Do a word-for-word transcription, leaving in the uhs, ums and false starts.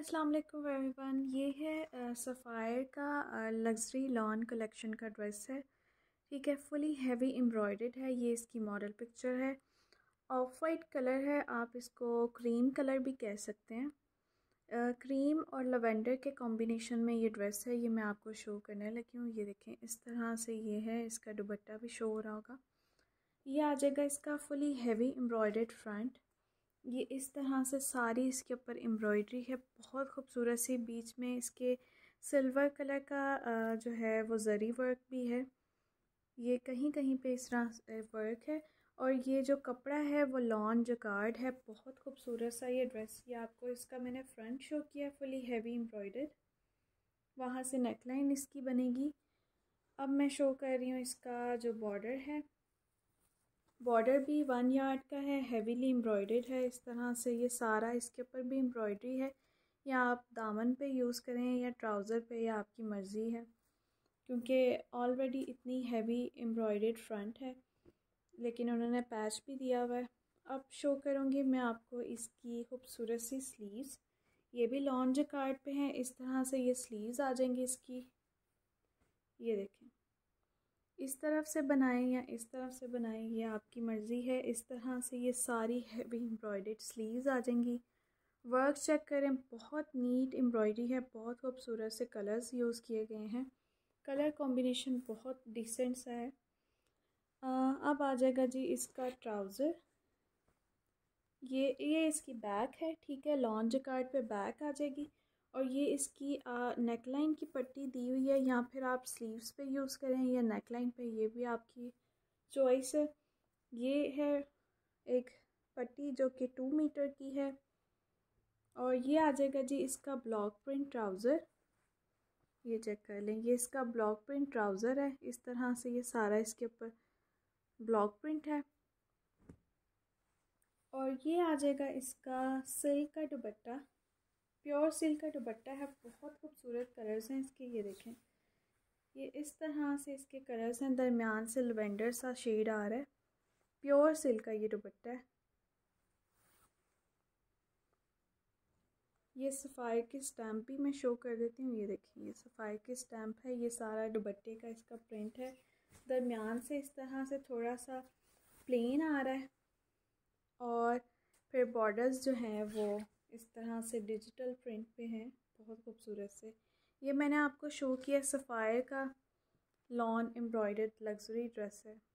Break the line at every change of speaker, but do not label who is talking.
अस्सलाम वालेकुम एवरीवन। ये है सफ़ायर का लग्जरी लॉन कलेक्शन का ड्रेस है। ठीक है, फुली हैवी एम्ब्रॉयडर्ड है। ये इसकी मॉडल पिक्चर है। ऑफ वाइट कलर है, आप इसको क्रीम कलर भी कह सकते हैं। क्रीम uh, और लवेंडर के कॉम्बिनेशन में ये ड्रेस है। ये मैं आपको शो करने लगी हूँ। ये देखें, इस तरह से ये है। इसका दुपट्टा भी शो हो रहा होगा। ये आ जाएगा इसका फुली हैवी एम्ब्रॉयडर्ड फ्रंट। ये इस तरह से सारी इसके ऊपर एम्ब्रॉयडरी है, बहुत खूबसूरत सी। बीच में इसके सिल्वर कलर का जो है वो जरी वर्क भी है। ये कहीं कहीं पे इस तरह वर्क है। और ये जो कपड़ा है वो लॉन जकार्ड है, बहुत खूबसूरत सा ये ड्रेस। ये आपको इसका मैंने फ्रंट शो किया, फुली हैवी एम्ब्रॉयडर्ड। वहाँ से नेकलाइन इसकी बनेगी। अब मैं शो कर रही हूँ इसका जो बॉर्डर है। बॉर्डर भी वन यार्ड का है, हेवीली एम्ब्रॉयडर्ड है। इस तरह से ये सारा इसके ऊपर भी एम्ब्रॉयडरी है। या आप दामन पे यूज़ करें या ट्राउज़र पे, या आपकी मर्ज़ी है, क्योंकि ऑलरेडी इतनी हैवी एम्ब्रॉयडर्ड फ्रंट है। लेकिन उन्होंने पैच भी दिया हुआ है। अब शो करूँगी मैं आपको इसकी खूबसूरत सी स्लीव्स। ये भी लॉन जकार्ड पे हैं। इस तरह से ये स्लीव्स आ जाएंगी इसकी। ये देखें, इस तरफ से बनाएं या इस तरफ से बनाएं, ये आपकी मर्ज़ी है। इस तरह से ये सारी हैवी एम्ब्रॉयडर्ड स्लीव्स आ जाएंगी। वर्क चेक करें, बहुत नीट एम्ब्रॉयडरी है, बहुत खूबसूरत से कलर्स यूज़ किए गए हैं। कलर कॉम्बिनेशन बहुत डिसेंट सा है। आ, अब आ जाएगा जी इसका ट्राउज़र। ये ये इसकी बैक है। ठीक है, लॉन जकार्ड पे बैक आ जाएगी। और ये इसकी नेकलाइन की पट्टी दी हुई है, या फिर आप स्लीव्स पे यूज़ करें या नेकलाइन पे, ये भी आपकी चॉइस है। ये है एक पट्टी जो कि टू मीटर की है। और ये आ जाएगा जी इसका ब्लॉक प्रिंट ट्राउज़र। ये चेक कर लें, ये इसका ब्लॉक प्रिंट ट्राउज़र है। इस तरह से ये सारा इसके ऊपर ब्लॉक प्रिंट है। और ये आ जाएगा इसका सिल्क का दुपट्टा, प्योर सिल्क का दुपट्टा है। बहुत खूबसूरत कलर्स हैं इसके। ये देखें, ये इस तरह से इसके कलर्स हैं। दरमियान से लवेंडर सा शेड आ रहा है। प्योर सिल्क का ये दुपट्टा है। ये सफ़ायर की स्टैम्प भी मैं शो कर देती हूँ। ये देखिए, ये सफ़ायर की स्टैम्प है। ये सारा दुपट्टे का इसका प्रिंट है। दरमियान से इस तरह से थोड़ा सा प्लेन आ रहा है। और फिर बॉर्डर्स जो हैं वो इस तरह से डिजिटल प्रिंट पे हैं, बहुत खूबसूरत से। ये मैंने आपको शो किया सफ़ायर का लॉन एम्ब्रॉयडर्ड लग्जरी ड्रेस है।